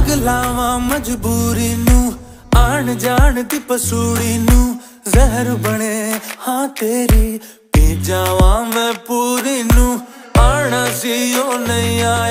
आग लावा मजबूरी नू, आन जान दी पसूड़ी नू, जहर बने हाँ तेरी, पी जावा मैं पूरी नू, आना सी ओ नहीं आया।